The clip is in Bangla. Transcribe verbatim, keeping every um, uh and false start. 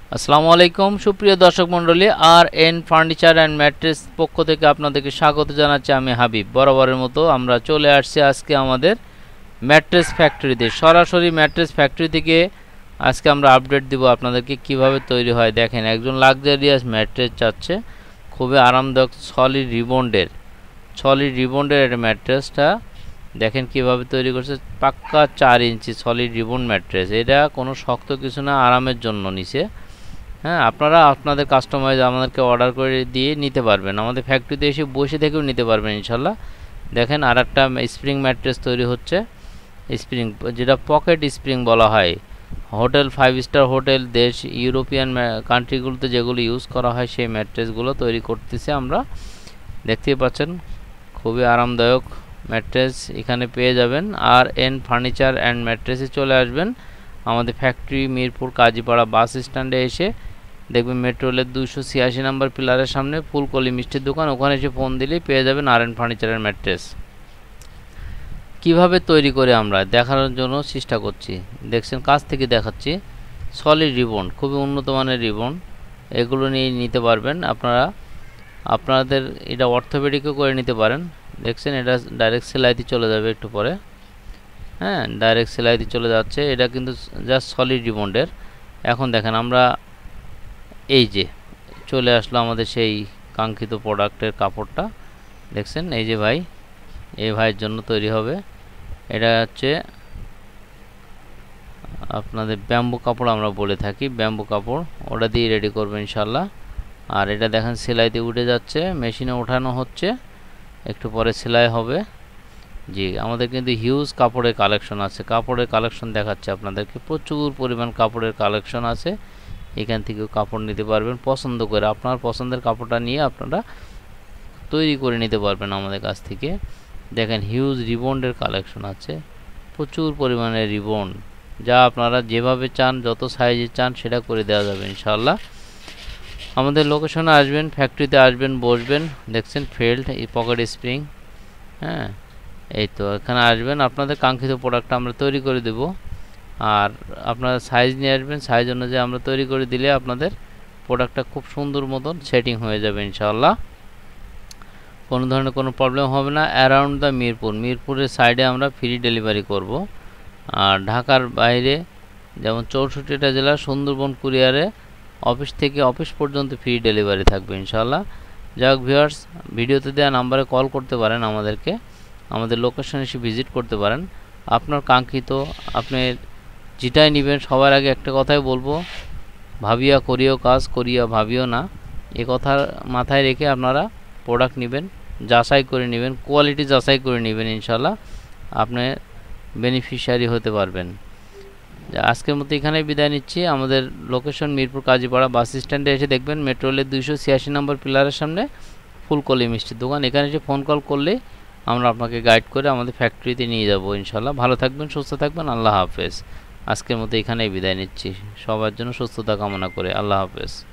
আসসালামু আলাইকুম সুপ্রিয় দর্শক মণ্ডলী, R N furniture and mattress পক্ষ থেকে আপনাদেরকে স্বাগত জানাচ্ছি। আমি হাবিব। বরাবরের মতো আমরা চলে আসছি আজকে আমাদের ম্যাট্রেস ফ্যাক্টরিতে, সরাসরি ম্যাট্রেস ফ্যাক্টরি থেকে আজকে আমরা আপডেট দিব আপনাদেরকে কিভাবে তৈরি হয়। দেখেন, একজন লাক্সারিয়াস ম্যাট্রেস চাচ্ছে, খুবই আরামদায়ক সলিড রিবন্ডের সলিড রিবন্ডের একটা ম্যাট্রেসটা দেখেন কিভাবে তৈরি করছে। পাক্কা চার ইঞ্চি সলিড রিবন ম্যাট্রেস, এটা কোনো শক্ত কিছু না, আরামের জন্য নিচে। হ্যাঁ, আপনারা আপনাদের কাস্টমাইজ আমাদেরকে অর্ডার করে দিয়ে নিতে পারবেন, আমাদের ফ্যাক্টরিতে এসে বসে থেকেও নিতে পারবেন ইনশাল্লাহ। দেখেন, আর একটা স্প্রিং ম্যাট্রেস তৈরি হচ্ছে, স্প্রিং যেটা পকেট স্প্রিং বলা হয়। হোটেল, ফাইভ স্টার হোটেল, দেশ ইউরোপিয়ান কান্ট্রিগুলোতে যেগুলো ইউজ করা হয় সেই ম্যাট্রেসগুলো তৈরি করতেছে আমরা। দেখতেই পাচ্ছেন খুবই আরামদায়ক ম্যাট্রেস এখানে পেয়ে যাবেন। আর এন ফার্নিচার অ্যান্ড ম্যাট্রেসে চলে আসবেন আমাদের ফ্যাক্টরি মিরপুর কাজীপাড়া বাস স্ট্যান্ডে এসে দেখবেন মেট্রো রেলের দুশো ছিয়াশি নম্বর পিলারের সামনে ফুলকলি মিষ্টির দোকান, ওখানে এসে ফোন দিলেই পেয়ে যাবেন আর এন ফার্নিচারের ম্যাট্রেস। কিভাবে তৈরি করে আমরা দেখানোর জন্য চেষ্টা করছি। দেখছেন, কাছ থেকে দেখাচ্ছি। সলিড রিবন, খুবই উন্নত মানের রিবন, এগুলো নিয়ে নিতে পারবেন আপনারা। আপনাদের এটা অর্থোপেডিকও করে নিতে পারেন। দেখছেন, এটা ডাইরেক্ট সেলাইতে চলে যাবে একটু পরে। হ্যাঁ, ডাইরেক্ট সেলাইতে চলে যাচ্ছে, এটা কিন্তু জাস্ট সলিড রিবন্ডের। এখন দেখেন, আমরা এই যে চলে আসলো আমাদের সেই কাঙ্ক্ষিত প্রোডাক্টের কাপড়টা। দেখছেন, এই যে ভাই, এই ভাইয়ের জন্য তৈরি হবে। এটা হচ্ছে আপনাদের ব্যাম্বু কাপড় আমরা বলে থাকি, ব্যাম্বু কাপড়, ওটা দিয়ে রেডি করবে ইনশাল্লাহ। আর এটা দেখেন সেলাইতে উঠে যাচ্ছে, মেশিনে ওঠানো হচ্ছে, একটু পরে সেলাই হবে। জি, আমাদের কিন্তু হিউজ কাপড়ের কালেকশন আছে, কাপড়ের কালেকশন দেখাচ্ছে আপনাদেরকে, প্রচুর পরিমাণ কাপড়ের কালেকশন আছে। এখান থেকেও কাপড় নিতে পারবেন পছন্দ করে, আপনার পছন্দের কাপড়টা নিয়ে আপনারা তৈরি করে নিতে পারবেন আমাদের কাছ থেকে। দেখেন, হিউজ রিবন্ডের কালেকশন আছে, প্রচুর পরিমাণে রিবন, যা আপনারা যেভাবে চান, যত সাইজে চান সেটা করে দেওয়া যাবে ইনশাআল্লাহ। আমাদের লোকেশনে আসবেন, ফ্যাক্টরিতে আসবেন, বসবেন। দেখছেন ফেল্ড এই পকেট স্প্রিং। হ্যাঁ, এই তো এখানে আসবেন, আপনাদের কাঙ্ক্ষিত প্রোডাক্টটা আমরা তৈরি করে দেব। আর আপনারা সাইজ নিয়ে আসবেন, সাইজ অনুযায়ী আমরা তৈরি করে দিলে আপনাদের প্রোডাক্টটা খুব সুন্দর মতন সেটিং হয়ে যাবে ইনশাআল্লাহ। কোনো ধরনের কোনো প্রবলেম হবে না। অ্যারাউন্ড দ্য মিরপুর, মিরপুরের সাইডে আমরা ফ্রি ডেলিভারি করব। আর ঢাকার বাইরে যেমন চৌষট্টিটা জেলা সুন্দরবন কুরিয়ারে অফিস থেকে অফিস পর্যন্ত ফ্রি ডেলিভারি থাকবে ইনশাআল্লাহ। যাই হোক ভিউয়ার্স, ভিডিওতে দেওয়া নাম্বারে কল করতে পারেন আমাদেরকে, আমাদের লোকেশন এসে ভিজিট করতে পারেন। আপনার কাঙ্ক্ষিত আপনি যেটাই নেবেন, সবার আগে একটা কথাই বলবো, ভাবিয়া করিও কাজ, করিয়া ভাবিও না। এ কথা মাথায় রেখে আপনারা প্রোডাক্ট নেবেন, যাচাই করে নেবেন, কোয়ালিটি যাচাই করে নেবেন, ইনশাআল্লাহ আপনি বেনিফিশিয়ারি হতে পারবেন। আজকের মতো এখানেই বিদায় নিচ্ছি। আমাদের লোকেশন মিরপুর কাজীপাড়া বাস স্ট্যান্ডে এসে দেখবেন মেট্রো রেলের দুইশো ছিয়াশি নম্বর পিলারের সামনে ফুলকলি মিষ্টির দোকান, এখানে এসে ফোন কল করলে আমরা আপনাকে গাইড করে আমাদের ফ্যাক্টরিতে নিয়ে যাব ইনশাআল্লাহ। ভালো থাকবেন, সুস্থ থাকবেন, আল্লাহ হাফেজ। আজকের মতো এখানেই বিদায় নিচ্ছি, সবার জন্য সুস্থতা কামনা করে আল্লাহ হাফেজ।